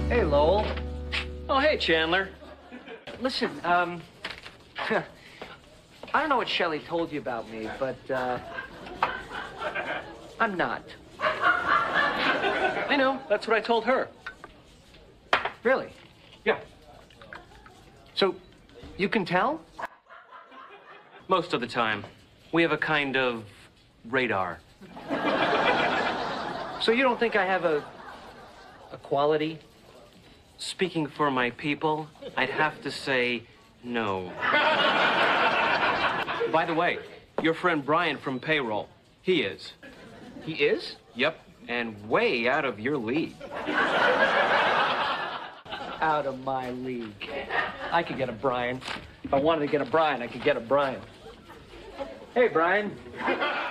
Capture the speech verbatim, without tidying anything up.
Hey, Loul. Oh, hey, Chandler. Listen, um, I don't know what Shelley told you about me, but, uh, I'm not. I know, that's what I told her. Really? Yeah. So, you can tell? Most of the time. We have a kind of radar. So you don't think I have a, a quality? Speaking for my people, I'd have to say no. By the way, your friend Brian from payroll, he is. He is? Yep, and way out of your league. Out of my league. I could get a Brian. If I wanted to get a Brian, I could get a Brian. Hey, Brian.